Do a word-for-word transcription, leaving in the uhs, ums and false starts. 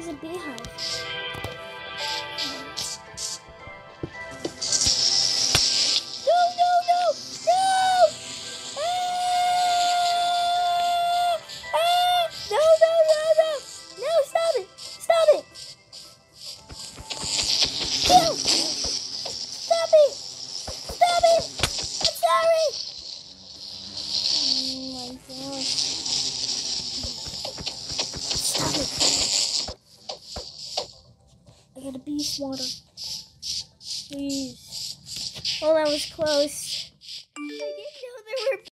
There's a beehive. No, no, no, no! Ah! Ah! No, no, no, no! No, stop it! Stop it! No! Stop it! Stop it! I'm sorry! Oh my gosh. Stop it! I got a beast water. Please. Oh, that was close.